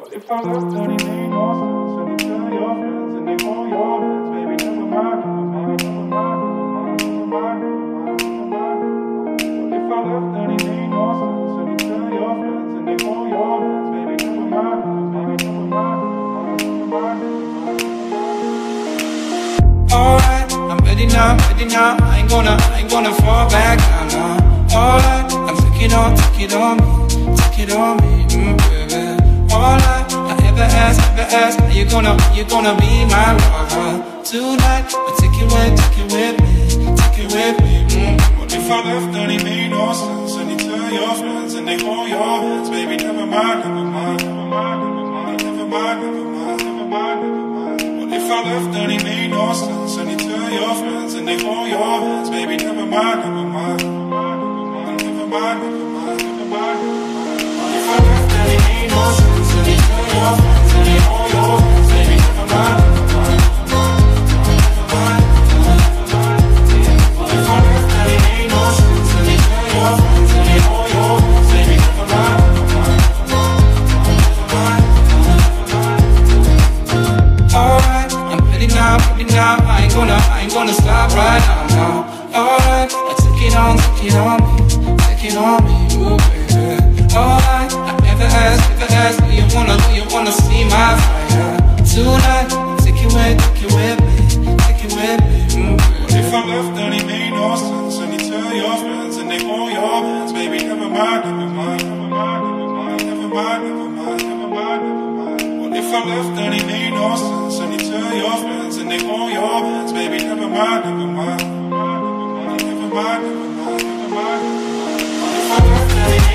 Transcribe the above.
If I left, then he made no sense. And you tell your friends and they call your friends. Baby, never mind, never mind, never mind, never mind, never mind, never mind. But if I left, then he made no sense. And you tell your friends and they call your friends. Baby, never mind, never mind, never mind, never mind, never mind. Alright, I'm ready now, ready now. I ain't gonna fall back down now. Alright, I'm take it on me, take it on me, baby. Alright, I ever ask, are you gonna be my lover tonight? I'll take it with me, What if I left, then he made no sense. And you tell your friends and they call your friends. Baby, never mind, never mind, never mind, never mind, never mind, never mind, never mind, never mind. What if I left, then he made no sense. And you tell your friends and they call your friends. Baby, never mind, never mind, never mind, never mind, never mind, never mind. What if I left, then he made no sense. And you tell your friends and they call your friends. Baby, never mind, never mind, never mind, never mind. What if I left, then he made no sense. And you tell your friends and they call your friends. Baby, never mind, never mind, never mind, never mind. Alright, I'm ready now, I ain't gonna stop right now. Alright, I take it on me, ooh baby. Alright, I never ask, do you wanna see my fire tonight? Take it with me, What if I left, then he made no sense. And you tell your friends and they call your friends. Baby, never mind, never mind, never mind, never mind, never mind, never mind, never mind, never mind. What if I left, then he made no sense. And you tell your friends and they call your friends. Baby, never mind, never mind, never mind, never mind, never mind, never mind. What if I left, then he